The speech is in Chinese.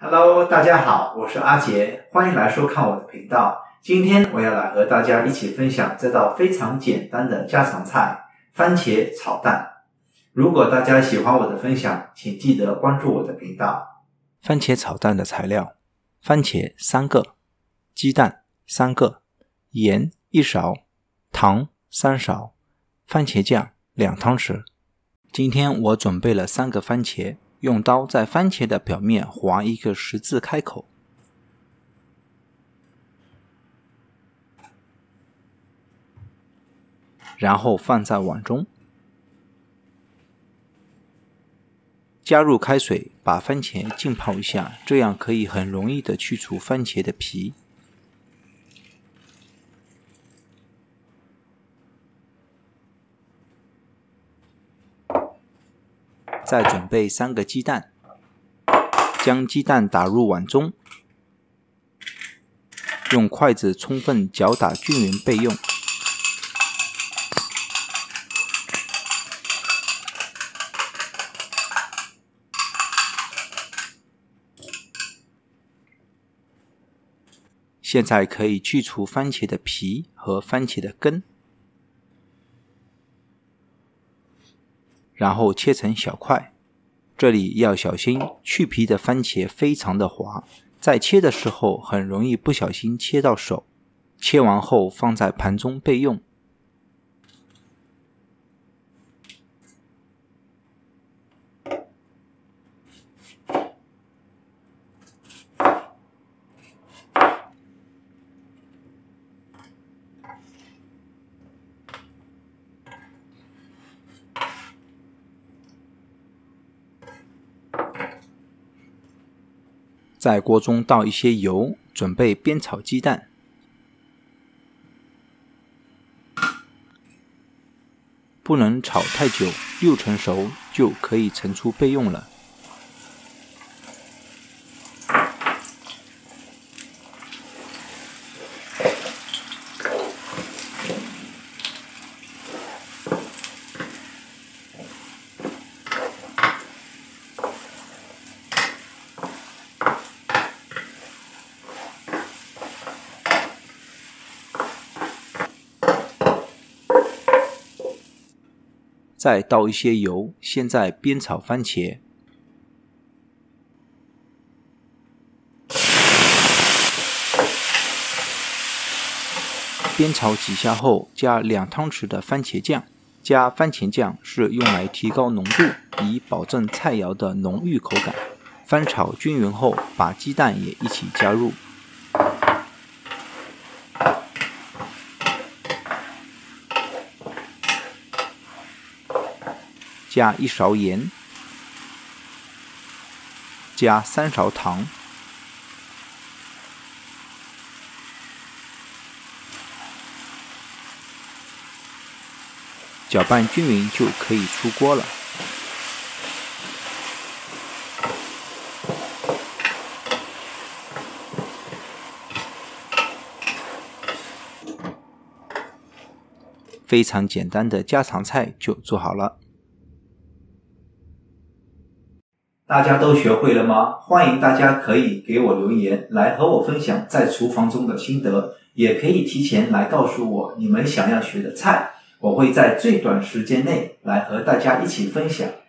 Hello， 大家好，我是阿杰，欢迎来收看我的频道。今天我要来和大家一起分享这道非常简单的家常菜——番茄炒蛋。如果大家喜欢我的分享，请记得关注我的频道。 番茄炒蛋的材料：番茄3个，鸡蛋3个，盐1勺，糖3勺，番茄酱2汤匙。今天我准备了3个番茄，用刀在番茄的表面划一个十字开口，然后放在碗中，加入开水，把番茄浸泡一下，这样可以很容易的去除番茄的皮。再准备3个鸡蛋，将鸡蛋打入碗中，用筷子充分搅打均匀备用。现在可以去除番茄的皮和番茄的根，然后切成小块。这里要小心，去皮的番茄非常的滑，在切的时候很容易不小心切到手。切完后放在盘中备用。在锅中倒一些油，准备煸炒鸡蛋。不能炒太久，6成熟就可以盛出备用了。再倒一些油，现在煸炒番茄。煸炒几下后，加2汤匙的番茄酱。加番茄酱是用来提高浓度，以保证菜肴的浓郁口感。翻炒均匀后，把鸡蛋也一起加入。加1勺盐，加3勺糖，搅拌均匀就可以出锅了。非常简单的家常菜就做好了。 大家都学会了吗？欢迎大家可以给我留言，来和我分享在厨房中的心得，也可以提前来告诉我你们想要学的菜，我会在最短时间内来和大家一起分享。